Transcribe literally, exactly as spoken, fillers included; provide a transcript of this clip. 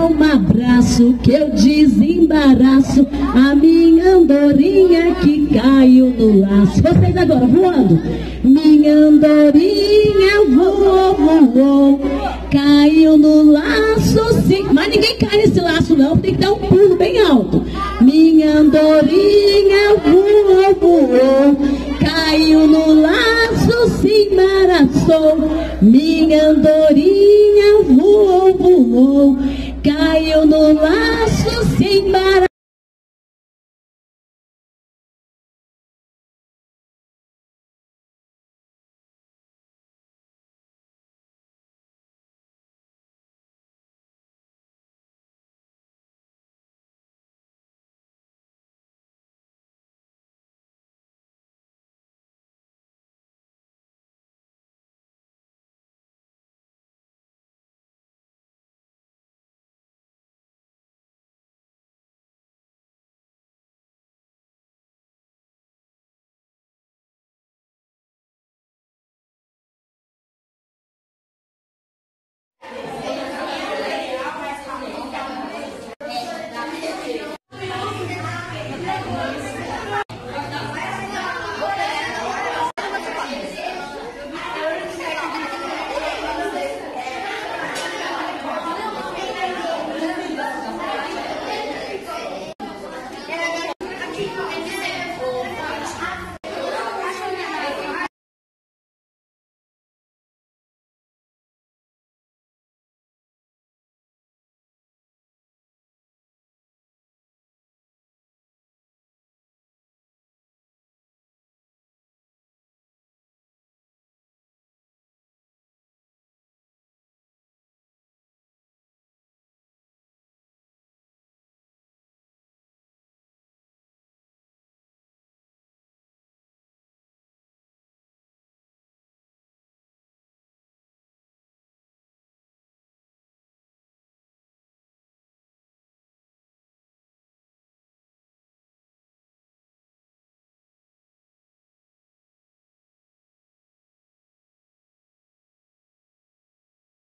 um abraço que eu desembaraço a minha andorinha que caiu no laço. Vocês agora, voando. Minha andorinha voou, voou, caiu no laço, sim. Mas ninguém cai nesse laço não, tem que dar um pulo bem alto. Minha andorinha voou, voou, caiu no laço, se embaraçou. Minha andorinha voou, voou, caiu no laço, se embaraçou.